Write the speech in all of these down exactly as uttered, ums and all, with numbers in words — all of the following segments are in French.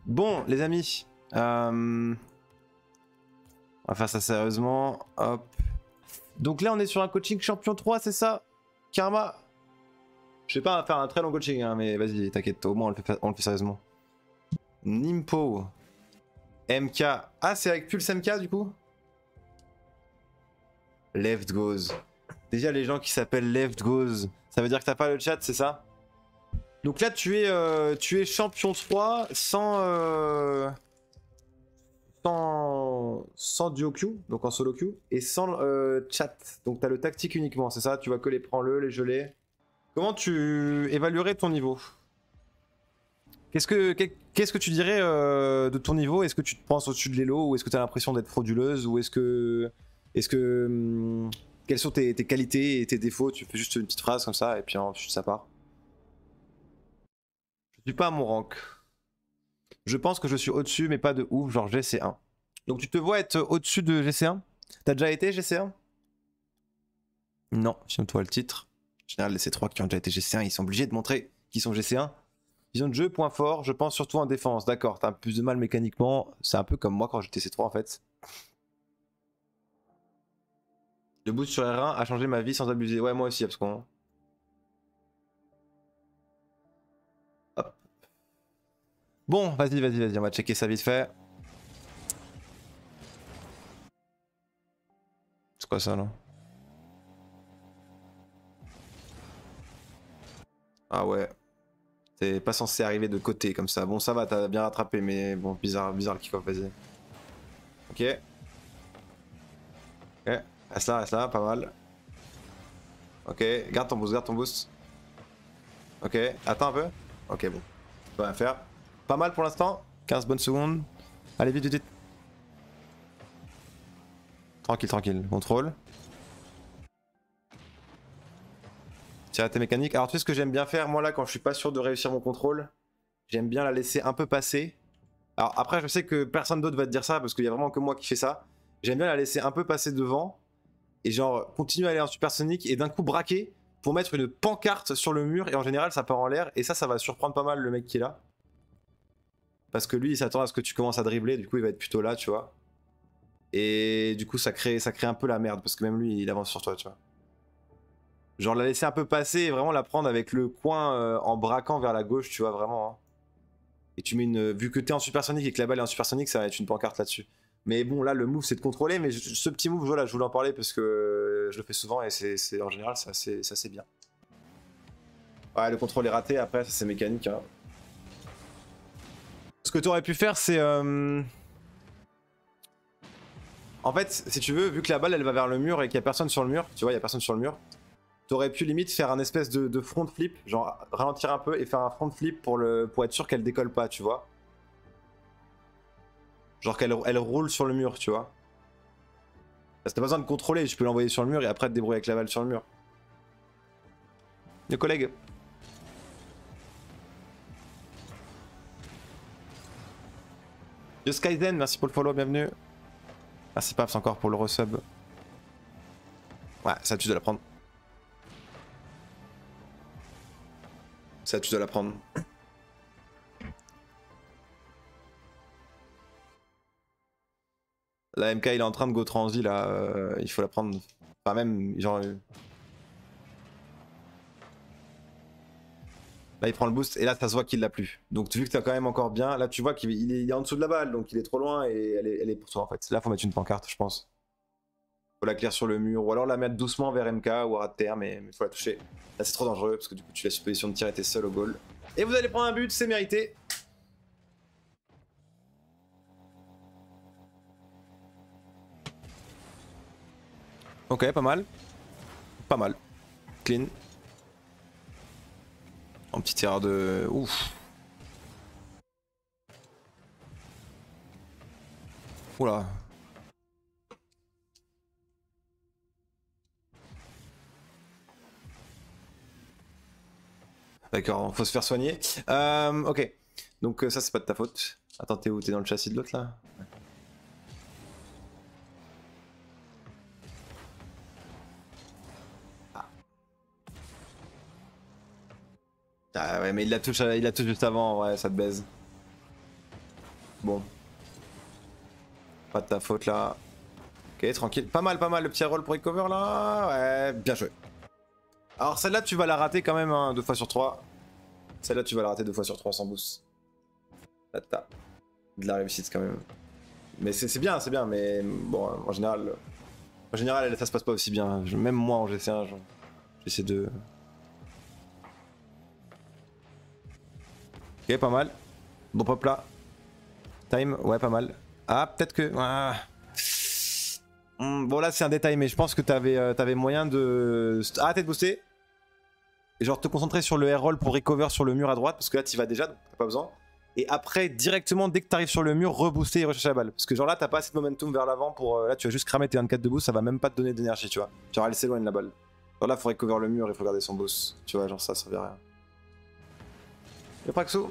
Bon, les amis, euh... on va faire ça sérieusement. Hop. Donc là, on est sur un coaching champion trois, c'est ça? Karma? Je sais pas faire un très long coaching, hein, mais vas-y, t'inquiète, au moins on le, fait, on le fait sérieusement. Nimpo. M K. Ah, c'est avec Pulse M K du coup? Left goes. Déjà, les gens qui s'appellent Left goes, ça veut dire que t'as pas le chat, c'est ça? Donc là, tu es, euh, tu es champion trois sans, euh, sans, sans duo queue, donc en solo queue, et sans euh, chat. Donc t'as le tactique uniquement, c'est ça? Tu vois que les prends-le, les gelés. Comment tu évaluerais ton niveau? Qu'est-ce que, qu'est-ce que tu dirais euh, de ton niveau? Est-ce que tu te penses au-dessus de l'élo, ou est-ce que tu as l'impression d'être frauduleuse, ou est-ce que... Est-ce que... Hum, quelles sont tes, tes qualités et tes défauts? Tu fais juste une petite phrase comme ça, et puis ensuite ça part. Je suis pas à mon rank. Je pense que je suis au-dessus, mais pas de ouf, genre G C un. Donc tu te vois être au-dessus de G C un? T'as déjà été G C un? Non, filme-toi le titre. En général, les C trois qui ont déjà été G C un, ils sont obligés de montrer qu'ils sont G C un. Vision de jeu, point fort, je pense surtout en défense. D'accord, t'as un peu plus de mal mécaniquement. C'est un peu comme moi quand j'étais C trois en fait. Le boost sur R un a changé ma vie sans abuser. Ouais, moi aussi, parce qu'on... Hop. Bon, vas-y, vas-y, vas-y, on va checker ça vite fait. C'est quoi ça, là? Ah ouais. T'es pas censé arriver de côté comme ça. Bon, ça va, t'as bien rattrapé, mais bon, bizarre, bizarre le kick-off, vas-y. Ok. Ok. Reste là, reste là, pas mal. Ok, garde ton boost, garde ton boost. Ok, attends un peu. Ok, bon. Tu peux rien faire. Pas mal pour l'instant. quinze bonnes secondes. Allez, vite, vite, vite. Tranquille, tranquille. Contrôle. Tire à tes mécaniques. Alors, tu sais ce que j'aime bien faire, moi, là, quand je suis pas sûr de réussir mon contrôle? J'aime bien la laisser un peu passer. Alors, après, je sais que personne d'autre va te dire ça, parce qu'il y a vraiment que moi qui fais ça. J'aime bien la laisser un peu passer devant. Et genre, continuer à aller en supersonique et d'un coup braquer pour mettre une pancarte sur le mur. Et en général, ça part en l'air. Et ça, ça va surprendre pas mal le mec qui est là. Parce que lui, il s'attend à ce que tu commences à dribbler. Du coup, il va être plutôt là, tu vois. Et du coup, ça crée, ça crée un peu la merde. Parce que même lui, il avance sur toi, tu vois. Genre, la laisser un peu passer et vraiment la prendre avec le coin euh, en braquant vers la gauche, tu vois, vraiment. Hein. Et tu mets une. Vu que t'es en supersonique et que la balle est en supersonique, ça va être une pancarte là-dessus. Mais bon, là, le move, c'est de contrôler. Mais je, ce petit move, voilà, je voulais en parler parce que je le fais souvent et c'est en général, ça c'est bien. Ouais, le contrôle est raté. Après, ça c'est mécanique. Hein. Ce que tu aurais pu faire, c'est. Euh... En fait, si tu veux, vu que la balle elle va vers le mur et qu'il n'y a personne sur le mur, tu vois, il n'y a personne sur le mur, t'aurais pu limite faire un espèce de, de front flip, genre ralentir un peu et faire un front flip pour, le, pour être sûr qu'elle décolle pas, tu vois. Genre qu'elle elle roule sur le mur, tu vois. Parce que t'as pas besoin de contrôler, tu peux l'envoyer sur le mur et après te débrouiller avec la balle sur le mur. Mes collègues. Yo Skyzen, merci pour le follow, bienvenue. Merci Paps encore pour le resub. Ouais, ça tu dois la prendre. Ça tu dois la prendre. La M K il est en train de go transi là, euh, il faut la prendre. Enfin même genre... Euh... Là il prend le boost et là ça se voit qu'il l'a plus. Donc vu que t'as quand même encore bien, là tu vois qu'il est, il est en dessous de la balle donc il est trop loin et elle est, elle est pour toi en fait. Là faut mettre une pancarte je pense. Faut la clear sur le mur ou alors la mettre doucement vers M K ou à ras de terre mais il faut la toucher. Là c'est trop dangereux parce que du coup tu laisses une position de tir et t'es seul au goal. Et vous allez prendre un but, c'est mérité. Ok, pas mal. Pas mal. Clean. En petite erreur de... Ouf. Oula. D'accord, faut se faire soigner. Euh, ok. Donc ça c'est pas de ta faute. Attends, t'es où? T'es dans le châssis de l'autre là? Ah. Ah ouais mais il la touche, il la touche juste avant, ouais ça te baise. Bon. Pas de ta faute là. Ok, tranquille. Pas mal, pas mal le petit roll pour recover là. Ouais, bien joué. Alors celle-là, tu vas la rater quand même, hein, deux fois sur trois. Celle-là, tu vas la rater deux fois sur trois sans boost. Là, t'as de la réussite quand même. Mais c'est bien, c'est bien, mais bon, en général, en général, ça se passe pas aussi bien. Je, même moi en G C un, j'essaie de... Ok, pas mal. Bon pop là. Time, ouais, pas mal. Ah, peut-être que... Ah. Bon là, c'est un détail, mais je pense que t'avais euh, t'avais moyen de... Arrêter de booster. Et genre te concentrer sur le air-roll pour recover sur le mur à droite, parce que là, t'y vas déjà, donc t'as pas besoin. Et après, directement, dès que t'arrives sur le mur, rebooster et rechercher la balle. Parce que genre là, t'as pas assez de momentum vers l'avant pour... Euh, là, tu vas juste cramer tes vingt-quatre de boost, ça va même pas te donner d'énergie, tu vois. Genre, elle s'éloigne la balle. Genre là, faut recover le mur, il faut garder son boost. Tu vois, genre ça, ça servait à rien. Le Praxo.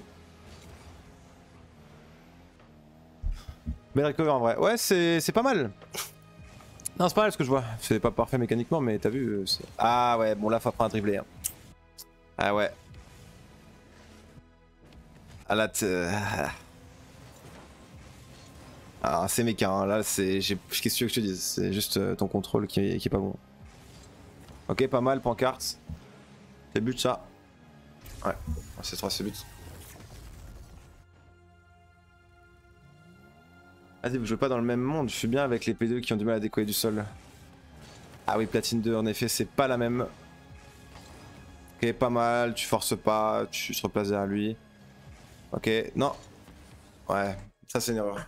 Belle recover en vrai. Ouais, c'est pas mal. Non, c'est pas mal ce que je vois. C'est pas parfait mécaniquement, mais t'as vu... Ah ouais, bon là, faut apprendre à dribbler. Hein. Ah ouais. Ah là, ah, c'est méca, hein. Là, c'est... Qu'est-ce que tu veux que je te dise? C'est juste euh, ton contrôle qui est, qui est pas bon. Ok, pas mal, pancarte. C'est but ça. Ouais, c'est trois, c'est but. Vas-y, vous jouez pas dans le même monde, je suis bien avec les P deux qui ont du mal à décoller du sol. Ah oui, platine deux, en effet, c'est pas la même. Ok, pas mal, tu forces pas, tu te replaces derrière lui. Ok, non. Ouais, ça c'est une erreur.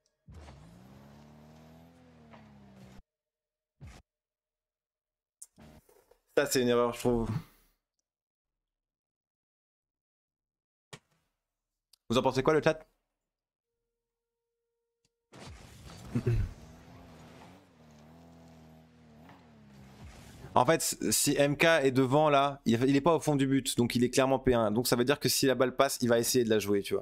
Ça c'est une erreur, je trouve. Vous en pensez quoi le chat? En fait, si M K est devant là, il est pas au fond du but, donc il est clairement P un. Donc ça veut dire que si la balle passe, il va essayer de la jouer, tu vois.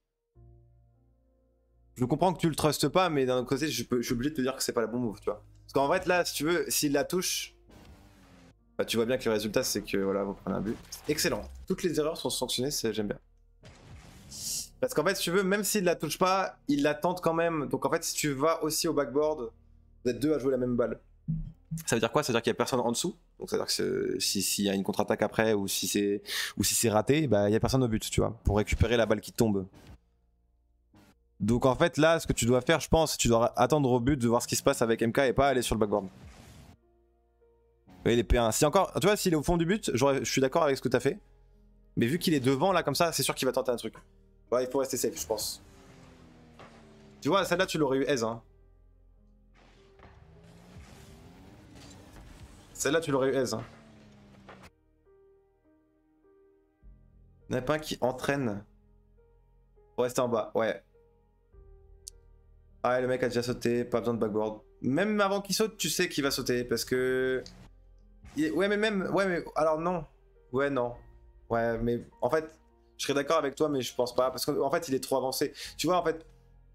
Je comprends que tu le trustes pas, mais d'un autre côté, je, peux, je suis obligé de te dire que c'est pas la bonne move, tu vois. Parce qu'en fait, là, si tu veux, s'il la touche, bah, tu vois bien que le résultat, c'est que voilà, vous prenez un but. Excellent. Toutes les erreurs sont sanctionnées, j'aime bien. Parce qu'en fait, si tu veux, même s'il la touche pas, il la tente quand même. Donc en fait, si tu vas aussi au backboard, vous êtes deux à jouer la même balle. Ça veut dire quoi? Ça veut dire qu'il y a personne en dessous. Donc ça veut dire que s'il si y a une contre-attaque après ou si c'est ou si c'est raté, bah il y a personne au but, tu vois, pour récupérer la balle qui tombe. Donc en fait là, ce que tu dois faire, je pense, tu dois attendre au but de voir ce qui se passe avec M K et pas aller sur le backboard. Oui, il est P un. Si encore, tu vois, s'il est au fond du but, je suis d'accord avec ce que t'as fait. Mais vu qu'il est devant là comme ça, c'est sûr qu'il va tenter un truc. Ouais, il faut rester safe, je pense. Tu vois, celle-là, tu l'aurais eu aise, hein. Celle-là, tu l'aurais eu aise, hein. Il n'y en a pas un qui entraîne pour rester en bas, ouais. Ah, le mec a déjà sauté, pas besoin de backboard. Même avant qu'il saute, tu sais qu'il va sauter parce que. Il... Ouais, mais même. Ouais, mais. Alors, non. Ouais, non. Ouais, mais en fait, je serais d'accord avec toi, mais je pense pas. Parce qu'en fait, il est trop avancé. Tu vois, en fait.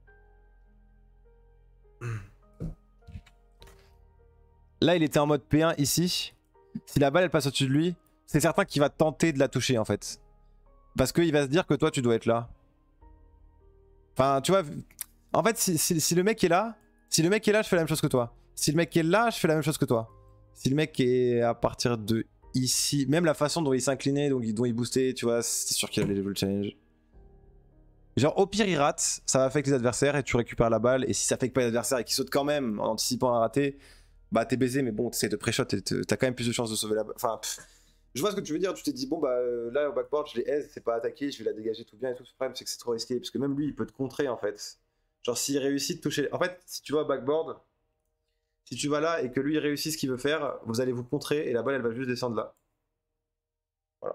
Là, il était en mode P un ici. Si la balle elle passe au-dessus de lui, c'est certain qu'il va tenter de la toucher en fait. Parce qu'il va se dire que toi tu dois être là. Enfin, tu vois. En fait, si, si, si le mec est là, si le mec est là, je fais la même chose que toi. Si le mec est là, je fais la même chose que toi. Si le mec est à partir de ici, même la façon dont il s'inclinait, dont, dont il boostait, tu vois, c'est sûr qu'il allait jouer le challenge. Genre, au pire, il rate, ça va avec les adversaires et tu récupères la balle. Et si ça fait que pas les adversaires et qu'il saute quand même en anticipant à rater, bah t'es baisé, mais bon, t'essayes de pré-shot et t'as quand même plus de chances de sauver la balle. Enfin, pff. Je vois ce que tu veux dire, tu t'es dit, bon bah euh, là au backboard, je l'ai aise, c'est pas attaqué, je vais la dégager tout bien et tout. Le problème, c'est que c'est trop risqué, parce que même lui, il peut te contrer en fait. Genre, s'il réussit de toucher. En fait, si tu vas au backboard, si tu vas là et que lui, il réussit ce qu'il veut faire, vous allez vous contrer et la balle, elle va juste descendre là. Voilà.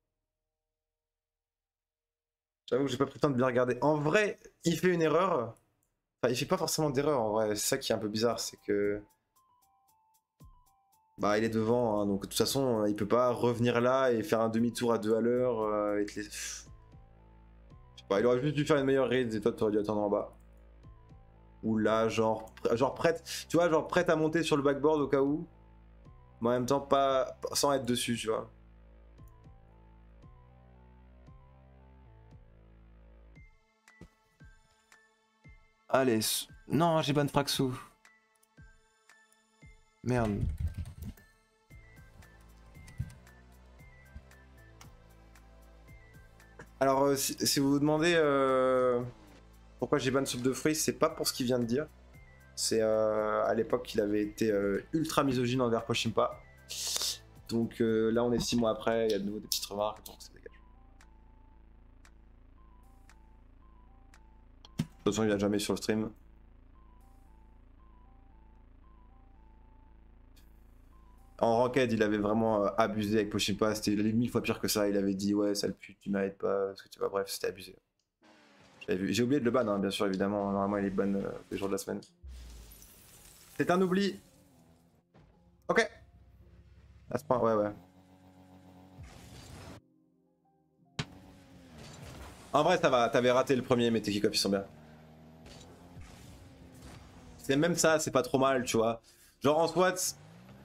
J'avoue que j'ai pas pris le temps de bien regarder. En vrai, il fait une erreur. Enfin, il fait pas forcément d'erreur en vrai. C'est ça qui est un peu bizarre, c'est que. Bah, il est devant, hein, donc de toute façon, il peut pas revenir là et faire un demi-tour à deux à l'heure. Euh, et te les... Je sais pas, il aurait juste dû faire une meilleure raid et toi, t'aurais dû attendre en bas. Ou là, genre, genre prête, tu vois, genre prête à monter sur le backboard au cas où, mais en même temps, pas sans être dessus, tu vois. Allez. Non, j'ai ban Fraxou. Merde. Alors, euh, si, si vous vous demandez euh, pourquoi j'ai ban Soupe de fruits, c'est pas pour ce qu'il vient de dire. C'est euh, à l'époque qu'il avait été euh, ultra misogyne envers Pochimpa. Donc euh, là, on est six mois après, il y a de nouveau des petites remarques, donc ça dégage. De toute façon, il a jamais sur le stream. En ranked, il avait vraiment euh, abusé avec Pochimpa, c'était mille fois pire que ça. Il avait dit ouais, sale pute, tu mérites pas, parce que tu vois, bref, c'était abusé. J'ai oublié de le ban, hein, bien sûr, évidemment. Normalement, il est ban euh, les jours de la semaine. C'est un oubli. Ok. À ce point, ouais, ouais. En vrai, ça va, t'avais raté le premier, mais tes kick-off ils sont bien. C'est même ça, c'est pas trop mal, tu vois. Genre en squat.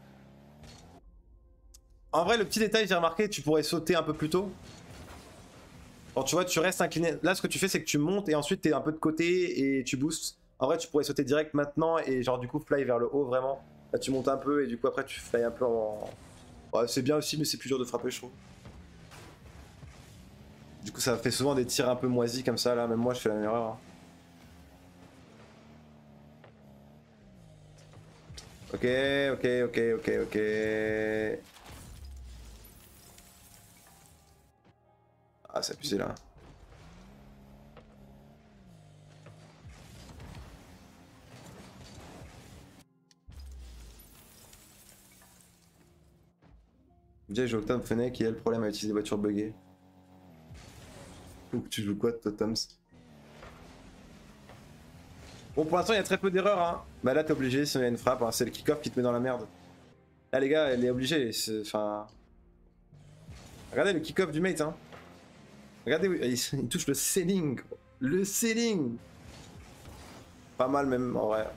En vrai, le petit détail, j'ai remarqué, tu pourrais sauter un peu plus tôt. Bon, tu vois, tu restes incliné. Là, ce que tu fais, c'est que tu montes et ensuite t'es un peu de côté et tu boostes. En vrai, tu pourrais sauter direct maintenant et genre du coup fly vers le haut vraiment. Là, tu montes un peu et du coup après tu fly un peu en. Ouais, c'est bien aussi, mais c'est plus dur de frapper, je trouve. Du coup, ça fait souvent des tirs un peu moisis comme ça. Là, même moi, je fais la même erreur. Hein. Ok, ok, ok, ok, ok. Ah, c'est abusé là. Déjà, j'ai Octave Fennec qui a le problème à utiliser des voitures buggées. Ou tu joues quoi, toi, Toms? Bon, pour l'instant, il y a très peu d'erreurs. Hein. Bah là, t'es obligé, sinon il y a une frappe. Hein. C'est le kick-off qui te met dans la merde. Là, les gars, elle est obligée. Enfin. Regardez le kick-off du mate. Hein. Regardez, il, il touche le ceiling. Le ceiling. Pas mal, même, en vrai.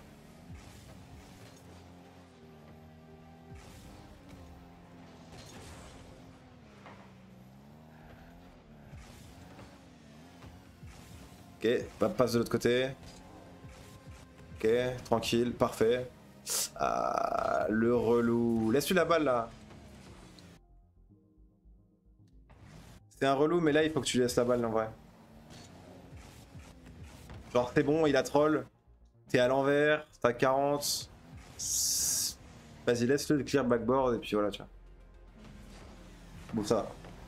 Ok, passe de l'autre côté. Ok, tranquille, parfait. Ah, le relou. Laisse-lui la balle là. C'est un relou, mais là il faut que tu laisses la balle en vrai. Genre c'est bon, il a troll. T'es à l'envers, t'as quarante. Vas-y, laisse-le clear backboard et puis voilà, tu vois. Bon, ça va.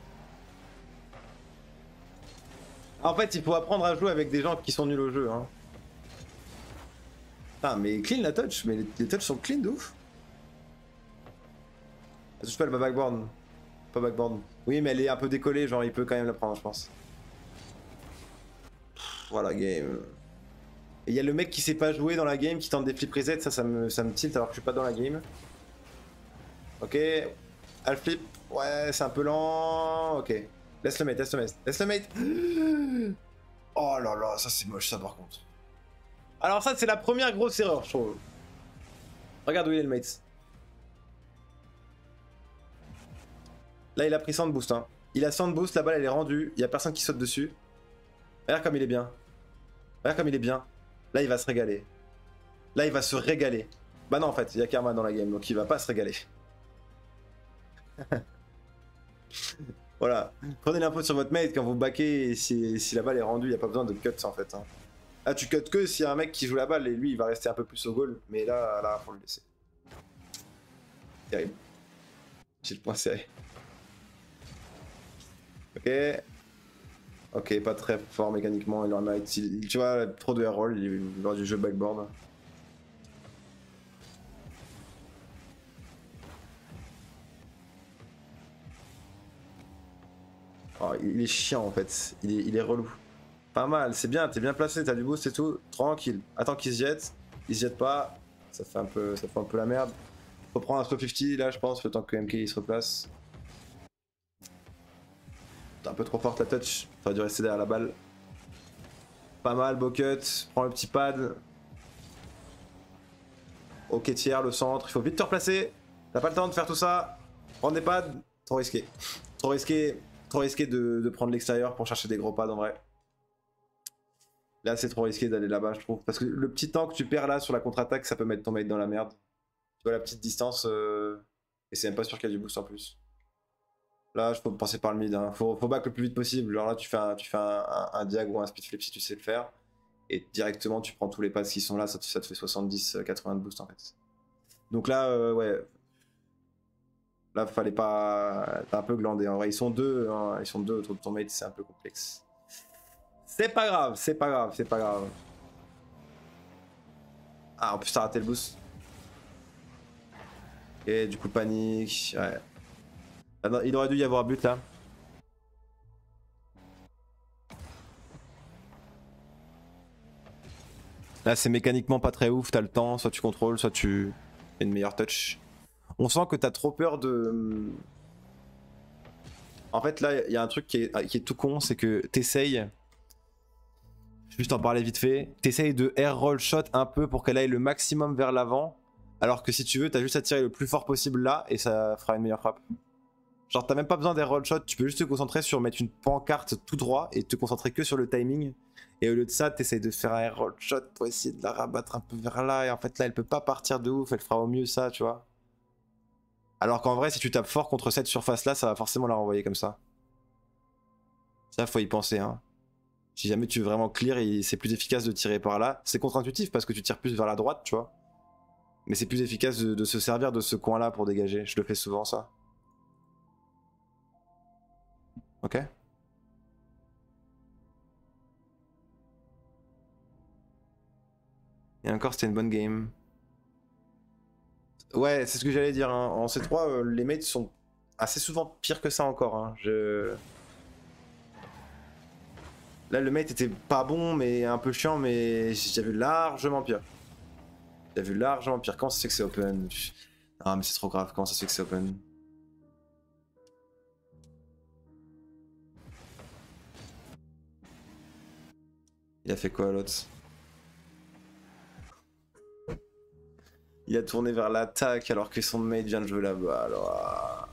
En fait, il faut apprendre à jouer avec des gens qui sont nuls au jeu. Hein. Putain, mais clean la touch, mais les, les touches sont clean de ouf. Elle touche pas le backboard. Pas backboard. Oui, mais elle est un peu décollée, genre il peut quand même la prendre, je pense. Voilà, game. Et il y a le mec qui sait pas jouer dans la game, qui tente des flip reset, ça, ça me, ça me tilt alors que je suis pas dans la game. Ok. Half flip. Ouais, c'est un peu lent. Ok. Laisse le mate, laisse le mate. Laisse le mate. Oh là là, ça c'est moche ça par contre. Alors ça c'est la première grosse erreur, je trouve. Regarde où il est le mate. Là il a pris cent de boost. Hein. Il a cent de boost, la balle elle est rendue, il y a personne qui saute dessus. Regarde comme il est bien. Regarde comme il est bien. Là il va se régaler. Là il va se régaler. Bah non en fait, il y a Karma dans la game, donc il va pas se régaler. Voilà. Prenez l'info sur votre mate quand vous backez et si, si la balle est rendue, il n'y a pas besoin de cut en fait. Hein. Ah tu cut que s'il y a un mec qui joue la balle et lui il va rester un peu plus au goal, mais là, là, faut le laisser. Terrible. J'ai le point serré. Ok. Ok, pas très fort mécaniquement, il en a il, tu vois, trop de air roll lors du jeu backboard. Oh, il est chiant en fait, il est, il est relou. Pas mal, c'est bien, t'es bien placé, t'as du boost et tout, tranquille. Attends qu'il se jette, il se jette pas, ça fait un peu, ça fait un peu la merde. Faut prendre un slow cinquante là je pense, le temps que M K il se replace. T'es un peu trop forte la touch, t'aurais dû rester derrière la balle. Pas mal, beau cut, prends le petit pad. Ok tiers, le centre, il faut vite te replacer. T'as pas le temps de faire tout ça. Prends des pads, trop risqué. Trop risqué, trop risqué de, de prendre l'extérieur pour chercher des gros pads en vrai. Là, c'est trop risqué d'aller là-bas, je trouve. Parce que le petit temps que tu perds là sur la contre-attaque, ça peut mettre ton mate dans la merde. Tu vois la petite distance, euh... et c'est même pas sûr qu'il y a du boost en plus. Là, il faut passer par le mid. Hein. Faut, faut back le plus vite possible. Genre là, tu fais un, tu fais un, un, un diag ou un speed flip si tu sais le faire. Et directement, tu prends tous les passes qui sont là. Ça te, ça te fait soixante-dix quatre-vingts de boost en fait. Donc là, euh, ouais. Là, fallait pas. T'as un peu glandé. En vrai, ils sont deux. Hein. Ils sont deux autour de ton mate. C'est un peu complexe. C'est pas grave. C'est pas grave. C'est pas grave. Ah, en plus, t'as raté le boost. Et du coup, panique. Ouais. Il aurait dû y avoir but là. Là, c'est mécaniquement pas très ouf. T'as le temps. Soit tu contrôles, soit tu fais une meilleure touch. On sent que t'as trop peur de. En fait, là, il y a un truc qui est, qui est tout con. C'est que t'essayes. Juste en parler vite fait. T'essayes de air roll shot un peu pour qu'elle aille le maximum vers l'avant. Alors que si tu veux, t'as juste à tirer le plus fort possible là et ça fera une meilleure frappe. Genre, t'as même pas besoin d'air roll shot, tu peux juste te concentrer sur mettre une pancarte tout droit et te concentrer que sur le timing. Et au lieu de ça, t'essayes de faire un air roll shot pour essayer de la rabattre un peu vers là. Et en fait, là, elle peut pas partir de ouf, elle fera au mieux ça, tu vois. Alors qu'en vrai, si tu tapes fort contre cette surface là, ça va forcément la renvoyer comme ça. Ça, faut y penser, hein. Si jamais tu veux vraiment clear, c'est plus efficace de tirer par là. C'est contre-intuitif parce que tu tires plus vers la droite, tu vois. Mais c'est plus efficace de, de se servir de ce coin là pour dégager. Je le fais souvent, ça. Ok. Et encore, c'était une bonne game. Ouais, c'est ce que j'allais dire. Hein. En C trois, euh, les mates sont assez souvent pires que ça encore. Hein. Je... Là, le mate était pas bon, mais un peu chiant, mais j'ai vu largement pire. J'ai vu largement pire. Comment ça se fait que c'est open? Ah, mais c'est trop grave. Comment ça se fait que c'est open? Il a fait quoi l'autre? Il a tourné vers l'attaque alors que son mate vient de jouer là-bas. Alors.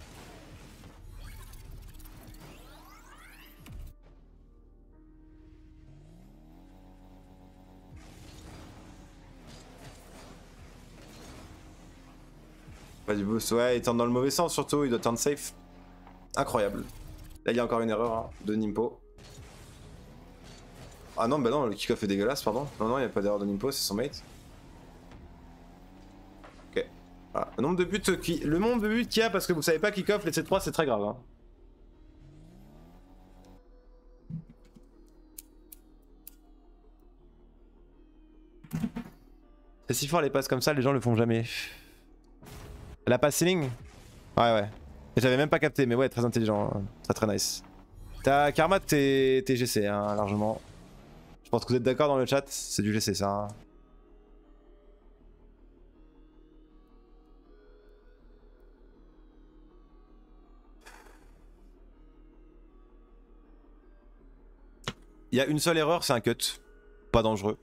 Pas du boost, ouais, il tourne dans le mauvais sens surtout, il doit turn safe. Incroyable. Là, il y a encore une erreur hein, de Nimpo. Ah non, bah non, le kick-off est dégueulasse, pardon. Non, non, il n'y a pas d'erreur de Nimpo, c'est son mate. Ok. Voilà. Le nombre de buts qui... Le nombre de buts qu'il y a parce que vous savez pas kick-off, les C trois, c'est très grave. Hein. C'est si fort les passes comme ça, les gens le font jamais. La passe ceiling? Ouais, ouais. J'avais même pas capté, mais ouais, très intelligent. Hein. Très très nice. T'as Karma, t'es G C, hein, largement. Je pense que vous êtes d'accord dans le chat, c'est du G C ça. Hein. Il y a une seule erreur, c'est un cut. Pas dangereux.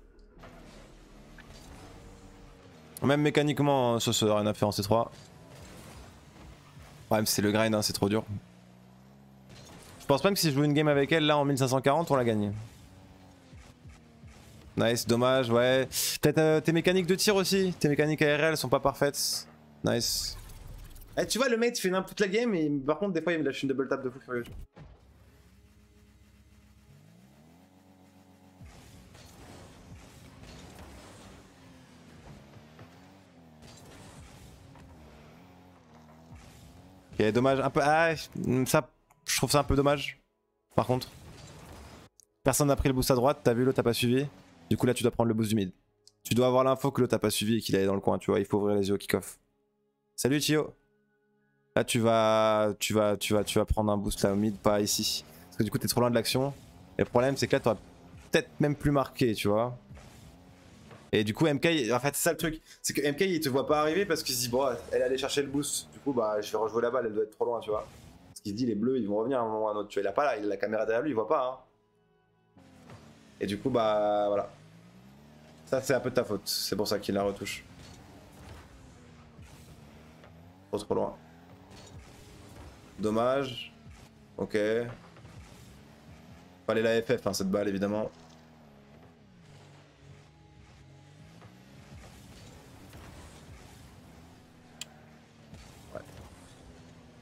Même mécaniquement, ça ça rien à faire en C trois. Ouais, mais c'est le grind, hein, c'est trop dur. Je pense même que si je joue une game avec elle là en mille cinq cent quarante, on la gagne. Nice, dommage, ouais. Peut-être euh, tes mécaniques de tir aussi, tes mécaniques A R L sont pas parfaites. Nice. Eh, tu vois, le mate fait n'importe la game et par contre, des fois, il me lâche une double tap de fou furieux. Ok, dommage. Un peu. Ah, ça, je trouve ça un peu dommage. Par contre. Personne n'a pris le boost à droite, t'as vu, l'autre t'as pas suivi. Du coup, là, tu dois prendre le boost du mid. Tu dois avoir l'info que l'autre a pas suivi et qu'il est dans le coin, tu vois. Il faut ouvrir les yeux au kick-off. Salut, Chio. Là, tu vas, tu vas, tu vas, tu vas prendre un boost là au mid, pas ici. Parce que du coup, t'es trop loin de l'action. Et le problème, c'est que là, t'aurais peut-être même plus marqué, tu vois. Et du coup, M K, en fait, c'est ça le truc. C'est que M K, il te voit pas arriver parce qu'il se dit, bon, elle allait chercher le boost. Du coup, bah, je vais rejouer la balle, elle doit être trop loin, tu vois. Parce qu'il se dit, les bleus, ils vont revenir à un moment ou à un autre. Tu vois, il a pas là, il a la caméra derrière lui, il voit pas, hein. Et du coup, bah, voilà. Ça, c'est un peu de ta faute. C'est pour ça qu'il la retouche. Trop, trop loin. Dommage. Ok. Fallait la F F, hein, cette balle, évidemment.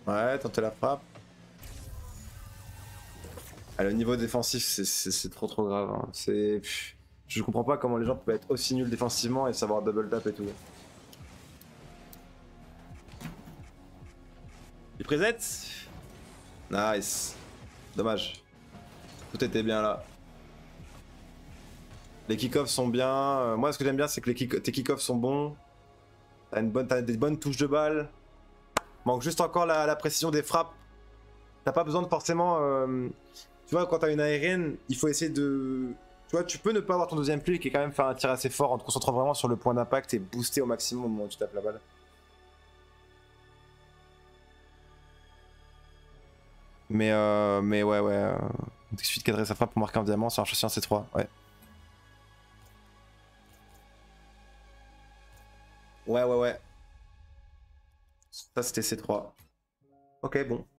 Ouais, tenter la frappe. Ah, le niveau défensif, c'est trop trop grave. Hein. C'est... Je comprends pas comment les gens peuvent être aussi nuls défensivement et savoir double tap et tout. Il présente. Nice. Dommage. Tout était bien là. Les kick-offs sont bien. Euh, moi, ce que j'aime bien, c'est que les kick tes kick-offs sont bons. T'as une bonne... T'as des bonnes touches de balle. Manque juste encore la, la précision des frappes. T'as pas besoin de forcément... Euh... Tu vois, quand t'as une aérienne, il faut essayer de... Tu vois, tu peux ne pas avoir ton deuxième clic et quand même faire un tir assez fort en te concentrant vraiment sur le point d'impact et booster au maximum au moment où tu tapes la balle. Mais euh, mais ouais, ouais. Euh... Il suffit de cadrer sa frappe pour marquer un diamant sur un châssis en C trois, ouais. Ouais, ouais, ouais. Ça, c'était C trois. Ok, bon.